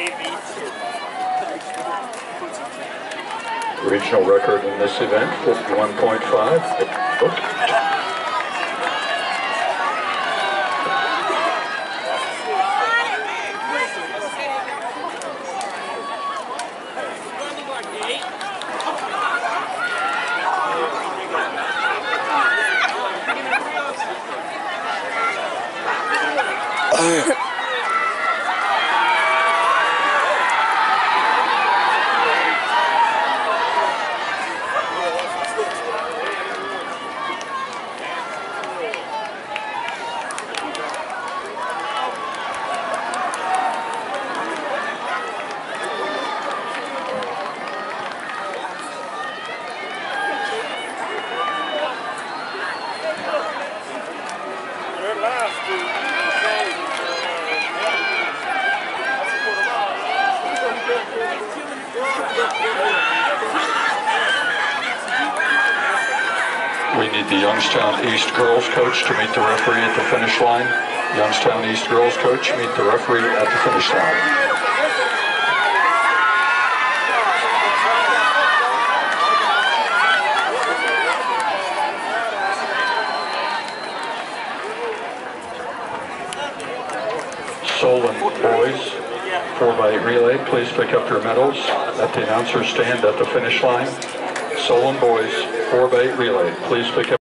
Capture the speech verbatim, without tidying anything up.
Regional record in this event, fifty-one point five. We need the Youngstown East girls coach to meet the referee at the finish line. Youngstown East girls coach, meet the referee at the finish line. Solon boys, four by eight relay, please pick up your medals at the announcer's stand at the finish line. Solon boys, four by eight relay, please pick up